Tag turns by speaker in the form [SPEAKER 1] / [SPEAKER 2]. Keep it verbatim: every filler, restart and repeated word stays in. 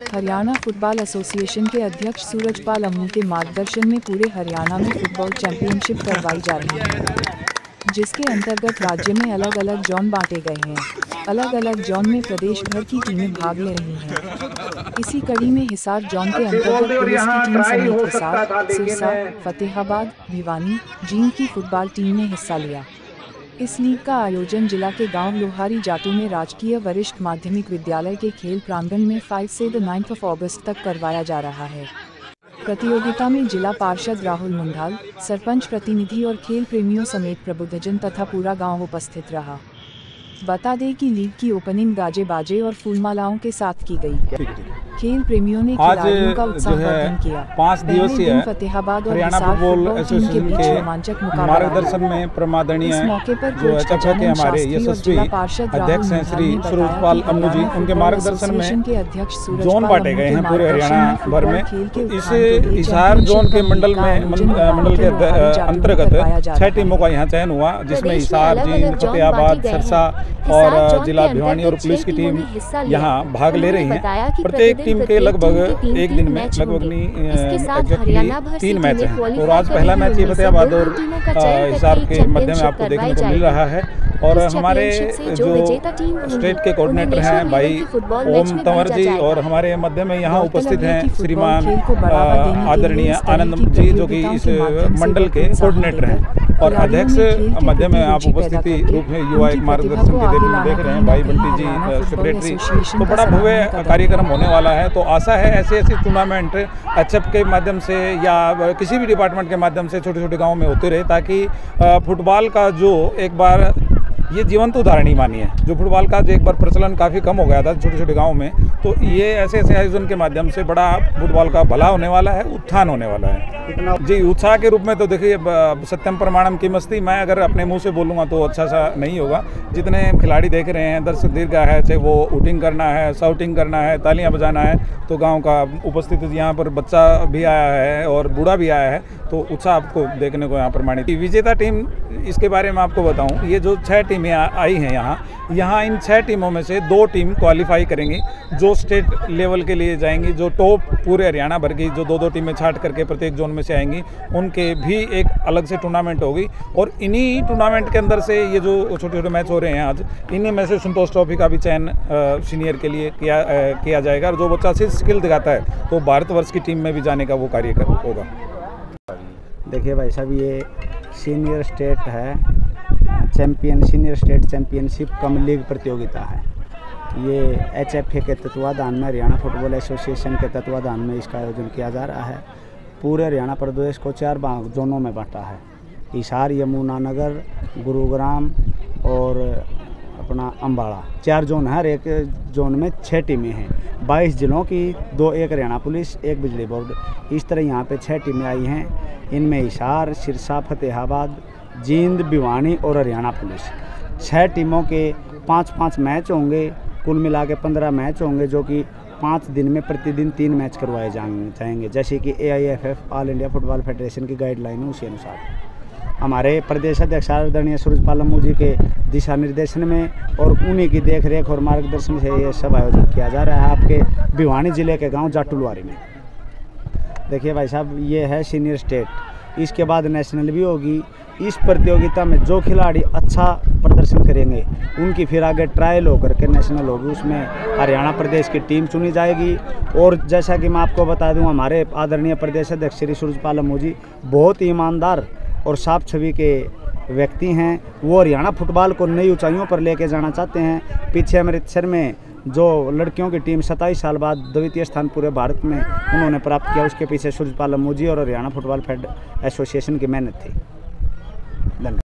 [SPEAKER 1] Haryana football association के अध्यक्ष सूरजपाल अम्मू के मार्गदर्शन में पूरे हरियाणा में फुटबॉल चैंपियनशिप करवाई जा रही है, जिसके अंतर्गत राज्य में अलग अलग जोन बांटे गए हैं। अलग अलग जोन में प्रदेश भर की टीमें भाग ले रही हैं। इसी कड़ी में हिसार जोन के अंतर्गत पुलिस की टीम समेत हिसार, सिरसा, फतेहाबाद, भिवानी, जींद की फुटबॉल टीम ने हिस्सा लिया। इस लीग का आयोजन जिला के गांव लोहारी जाटू में राजकीय वरिष्ठ माध्यमिक विद्यालय के खेल प्रांगण में पाँच से नौ अगस्त तक करवाया जा रहा है। प्रतियोगिता में जिला पार्षद राहुल मुंडाल, सरपंच प्रतिनिधि और खेल प्रेमियों समेत प्रबुद्धजन तथा पूरा गांव उपस्थित रहा। बता दें कि लीग की ओपनिंग गाजे बाजे और फूलमालाओं के साथ की गई। खेल प्रेमियों ने खिलाड़ियों का उत्साहवर्धन किया।
[SPEAKER 2] पाँच दिवसीय
[SPEAKER 1] फतेहाबाद और
[SPEAKER 2] हरियाणा फुटबॉल एसोसिएशन के
[SPEAKER 1] रोमांचक मुकाबला
[SPEAKER 2] मार्गदर्शन में प्रमादरणीय जो एचएफ के हमारे यशस्वी अध्यक्ष हैं श्री सूरजपाल अम्मू जी, उनके मार्गदर्शन में जोन बांटे गए हैं पूरे हरियाणा भर में। इस हिसार जोन के मंडल में मंडल के अंतर्गत छह टीमों का यहाँ चयन हुआ, जिसमें हिसार, जींद, फतेहाबाद, सिरसा और जिला भिवानी और पुलिस की टीम यहाँ भाग ले रही हैं। प्रत्येक टीम के लगभग एक दिन में लगभग एग्जैक्टली तीन मैच हैं और आज पहला मैच ये फतेहाबाद और हिसार के मध्य में आपको देखने को मिल रहा है। और हमारे जो स्टेट के कोऑर्डिनेटर हैं भाई ओम तंवर जी और हमारे मध्य में यहाँ उपस्थित हैं श्रीमान आदरणीय आनंद जी, जो कि इस मंडल के कोऑर्डिनेटर हैं। और अध्यक्ष मध्य में आप उपस्थिति रूप में युवा एक मार्गदर्शन के देख रहे हैं भाई बंटी जी सेक्रेटरी। तो बड़ा भव्य कार्यक्रम होने वाला है। तो आशा है ऐसे ऐसे टूर्नामेंट एचएफ के माध्यम से या किसी भी डिपार्टमेंट के माध्यम से छोटे छोटे गाँव में होते रहे, ताकि फुटबॉल का जो एक बार ये जीवंत उदाहरण ही मानिए, जो फुटबॉल का जो एक बार प्रचलन काफ़ी कम हो गया था छोटे छोटे गाँव में, तो ये ऐसे ऐसे आयोजन के माध्यम से बड़ा फुटबॉल का भला होने वाला है, उत्थान होने वाला है जी। उत्साह के रूप में तो देखिए सत्यम प्रमाणम की मस्ती, मैं अगर अपने मुंह से बोलूँगा तो अच्छा सा नहीं होगा। जितने खिलाड़ी देख रहे हैं, दर्शक दीर्घा है, चाहे वो उटिंग करना है, शाउटिंग करना है, तालियां बजाना है, तो गांव का उपस्थित यहाँ पर बच्चा भी आया है और बूढ़ा भी आया है, तो उत्साह आपको देखने को यहाँ प्रमाणित। विजेता टीम, इसके बारे में आपको बताऊँ, ये जो छः टीमें आई हैं यहाँ यहाँ इन छः टीमों में से दो टीम क्वालिफाई करेंगी, जो स्टेट लेवल के लिए जाएंगी। जो टॉप पूरे हरियाणा भर की जो दो दो टीमें छाट करके प्रत्येक जोन में से आएंगी, उनके भी एक अलग से टूर्नामेंट होगी। और इन्हीं टूर्नामेंट के अंदर से ये जो छोटे छोटे मैच हो रहे हैं आज, इन्हीं में से संतोष ट्रॉफी का भी चयन सीनियर के लिए किया आ, किया जाएगा। और जो बच्चा से स्किल दिखाता है तो भारतवर्ष की टीम में भी जाने का वो कार्य होगा।
[SPEAKER 3] देखिए भाई साहब, ये सीनियर स्टेट है, champion senior state championship cum league प्रतियोगिता है। ये एचएफए के तत्वाधान में, हरियाणा फुटबॉल एसोसिएशन के तत्वाधान में इसका आयोजन किया जा रहा है। पूरे हरियाणा प्रदेश को चार जोनों में बांटा है। हिसार, यमुनानगर, गुरुग्राम और अपना अम्बाड़ा, चार जोन है। एक जोन में छः टीमें हैं, बाईस जिलों की, दो एक हरियाणा पुलिस, एक बिजली बोर्ड। इस तरह यहाँ पे छः टीमें आई हैं। इनमें हिसार, सिरसा, फतेहाबाद, जींद, भिवानी और हरियाणा पुलिस, छः टीमों के पाँच पाँच मैच होंगे। कुल मिला के पंद्रह मैच होंगे, जो कि पाँच दिन में प्रतिदिन तीन मैच करवाए जाएंगे, जैसे कि A I F F all India football federation की गाइडलाइन है, उसी अनुसार हमारे प्रदेश अध्यक्ष आदरणीय सूरजपाल अम्मू जी के दिशा निर्देशन में और उन्हीं की देखरेख और मार्गदर्शन से ये सब आयोजन किया जा रहा है आपके भिवानी जिले के गाँव जाटुलवारी में। देखिए भाई साहब, ये है सीनियर स्टेट, इसके बाद नेशनल भी होगी। इस प्रतियोगिता में जो खिलाड़ी अच्छा प्रदर्शन करेंगे उनकी फिर आगे ट्रायल होकर के नेशनल होगी, उसमें हरियाणा प्रदेश की टीम चुनी जाएगी। और जैसा कि मैं आपको बता दूं, हमारे आदरणीय प्रदेश अध्यक्ष श्री सूरजपाल अम्मू जी बहुत ही ईमानदार और साफ छवि के व्यक्ति हैं। वो हरियाणा फुटबॉल को नई ऊंचाइयों पर लेके जाना चाहते हैं। पीछे अमृतसर में जो लड़कियों की टीम सत्ताईस साल बाद द्वितीय स्थान पूरे भारत में उन्होंने प्राप्त किया, उसके पीछे सूरजपाल अम्मू जी और हरियाणा फुटबॉल फेड एसोसिएशन की मेहनत थी। धन्यवाद।